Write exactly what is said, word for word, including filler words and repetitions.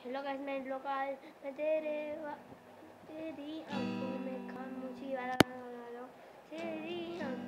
Hello guys, मैं local मैं तेरे वा- तेरी आंखों में खामोशी वाला गाना गा रहा हूँ। तेरी आंखों